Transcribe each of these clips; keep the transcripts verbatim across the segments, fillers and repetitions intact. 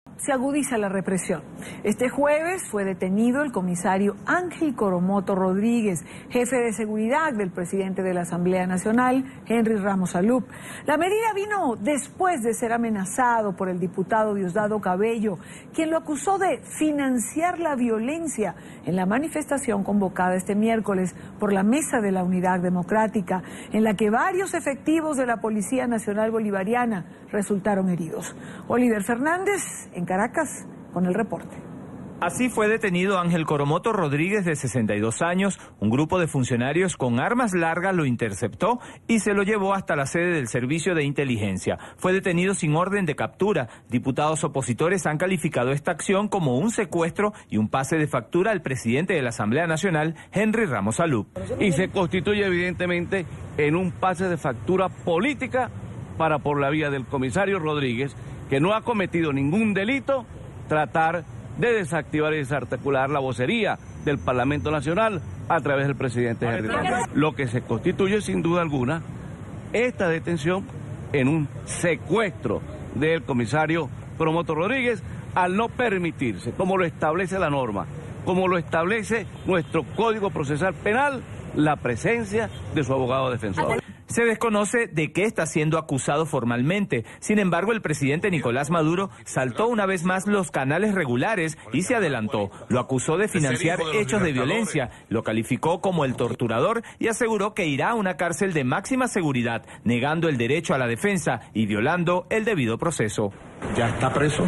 Se agudiza la represión. Este jueves fue detenido el comisario Ángel Coromoto Rodríguez, jefe de seguridad del presidente de la Asamblea Nacional, Henry Ramos Alup. La medida vino después de ser amenazado por el diputado Diosdado Cabello, quien lo acusó de financiar la violencia en la manifestación convocada este miércoles por la Mesa de la Unidad Democrática, en la que varios efectivos de la Policía Nacional Bolivariana resultaron heridos. Oliver Fernández, en Caracas, con el reporte. Así fue detenido Ángel Coromoto Rodríguez, de sesenta y dos años. Un grupo de funcionarios con armas largas lo interceptó y se lo llevó hasta la sede del Servicio de Inteligencia. Fue detenido sin orden de captura. Diputados opositores han calificado esta acción como un secuestro y un pase de factura al presidente de la Asamblea Nacional, Henry Ramos Alup. Y se constituye evidentemente en un pase de factura política para, por la vía del comisario Rodríguez, que no ha cometido ningún delito, tratar de desactivar y desarticular la vocería del Parlamento Nacional a través del presidente Henry Ramos. Lo que se constituye sin duda alguna esta detención en un secuestro del comisario Coromoto Rodríguez, al no permitirse, como lo establece la norma, como lo establece nuestro Código Procesal Penal, la presencia de su abogado defensor. Se desconoce de qué está siendo acusado formalmente. Sin embargo, el presidente Nicolás Maduro saltó una vez más los canales regulares y se adelantó. Lo acusó de financiar hechos de violencia, lo calificó como el torturador y aseguró que irá a una cárcel de máxima seguridad, negando el derecho a la defensa y violando el debido proceso. Ya está preso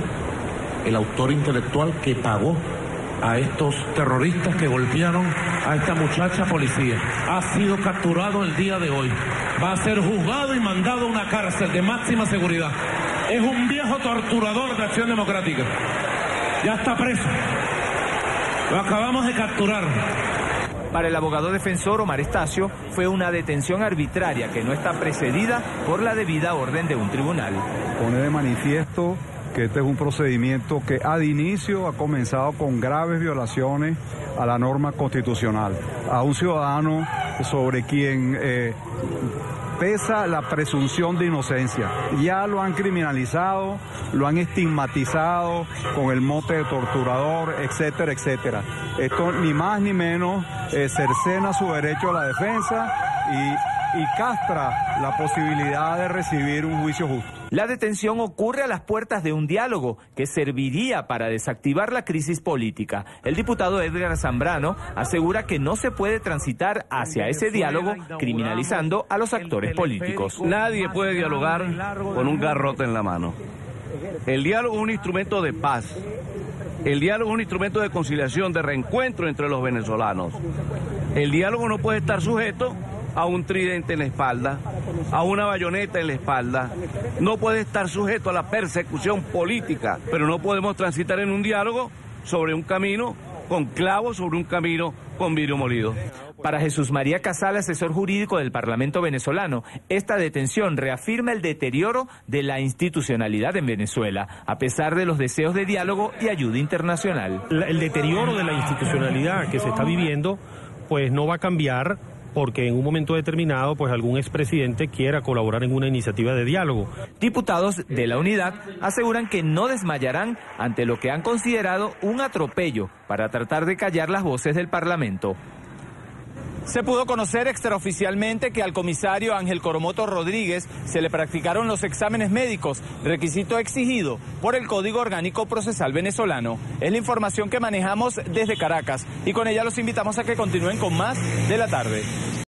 el autor intelectual que pagó a estos terroristas que golpearon a esta muchacha policía. Ha sido capturado el día de hoy. Va a ser juzgado y mandado a una cárcel de máxima seguridad. Es un viejo torturador de Acción Democrática. Ya está preso. Lo acabamos de capturar. Para el abogado defensor Omar Estacio, fue una detención arbitraria que no está precedida por la debida orden de un tribunal. Pone de manifiesto que este es un procedimiento que ad inicio ha comenzado con graves violaciones a la norma constitucional, a un ciudadano sobre quien eh, pesa la presunción de inocencia. Ya lo han criminalizado, lo han estigmatizado con el mote de torturador, etcétera, etcétera. Esto ni más ni menos eh, cercena su derecho a la defensa y, y castra la posibilidad de recibir un juicio justo. La detención ocurre a las puertas de un diálogo que serviría para desactivar la crisis política. El diputado Edgar Zambrano asegura que no se puede transitar hacia ese diálogo criminalizando a los actores políticos. Nadie puede dialogar con un garrote en la mano. El diálogo es un instrumento de paz. El diálogo es un instrumento de conciliación, de reencuentro entre los venezolanos. El diálogo no puede estar sujeto a un tridente en la espalda, a una bayoneta en la espalda. No puede estar sujeto a la persecución política, pero no podemos transitar en un diálogo sobre un camino con clavos, sobre un camino con vidrio molido. Para Jesús María Casal, asesor jurídico del Parlamento venezolano, esta detención reafirma el deterioro de la institucionalidad en Venezuela, a pesar de los deseos de diálogo y ayuda internacional. El deterioro de la institucionalidad que se está viviendo, pues no va a cambiar porque en un momento determinado, pues algún expresidente quiera colaborar en una iniciativa de diálogo. Diputados de la Unidad aseguran que no desmayarán ante lo que han considerado un atropello para tratar de callar las voces del Parlamento. Se pudo conocer extraoficialmente que al comisario Ángel Coromoto Rodríguez se le practicaron los exámenes médicos, requisito exigido por el Código Orgánico Procesal venezolano. Es la información que manejamos desde Caracas y con ella los invitamos a que continúen con más de la tarde.